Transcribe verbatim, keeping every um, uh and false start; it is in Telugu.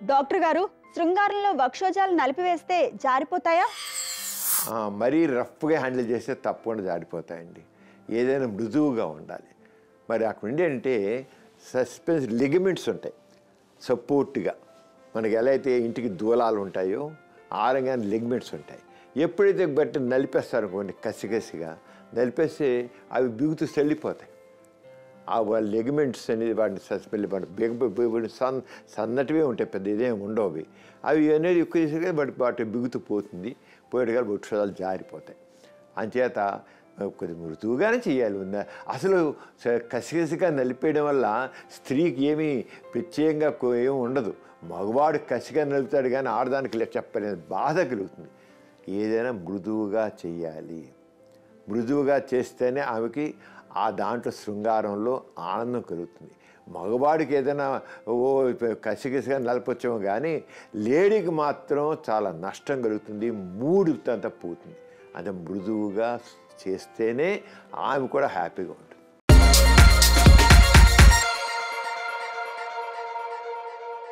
డాక్టర్ గారు, శృంగారంలో వక్షోజాలు నలిపివేస్తే జారిపోతాయా? మరీ రఫ్గా హ్యాండిల్ చేస్తే తప్పకుండా జారిపోతాయండి. ఏదైనా మృదువుగా ఉండాలి. మరి అక్కడ ఏంటంటే సస్పెన్స్ లిగమెంట్స్ ఉంటాయి సపోర్ట్గా. మనకి ఎలా అయితే ఇంటికి దూలాలు ఉంటాయో ఆ రంగానే లిగమెంట్స్ ఉంటాయి. ఎప్పుడైతే బట్టి నలిపేస్తారు అనుకోండి, కసికసిగా నలిపేస్తే అవి బిగుతూ సెల్లిపోతాయి. ఆ వాళ్ళ లెగ్మెంట్స్ అనేది వాటిని సస్పెండ్ బిగ సన్ సన్నటివే ఉంటాయి, పెద్ద ఇదేమి ఉండవు. అవి అవి అనేది ఎక్కువ చేసే బట్ వాటి బిగుతూ పోతుంది. పోయేటగా వృక్షాలు జారిపోతాయి. అంచేత కొద్ది మృదువుగానే చేయాలి. ఉందా అసలు కసికసిగా నలిపేయడం వల్ల స్త్రీకి ఏమీ ప్రత్యేకంగా ఏమి ఉండదు. మగవాడు కసిగా నలుపుతాడు కానీ ఆడదానికి చెప్పలేని బాధ కలుగుతుంది. ఏదైనా మృదువుగా చెయ్యాలి. మృదువుగా చేస్తేనే ఆమెకి ఆ దాంట్లో శృంగారంలో ఆనందం కలుగుతుంది. మగవాడికి ఏదైనా ఓ కసికసిగా నలపొచ్చామో కానీ లేడీకి మాత్రం చాలా నష్టం కలుగుతుంది, మూడు అంతా పోతుంది. అంటే మృదువుగా చేస్తేనే ఆమె కూడా హ్యాపీగా ఉంటుంది.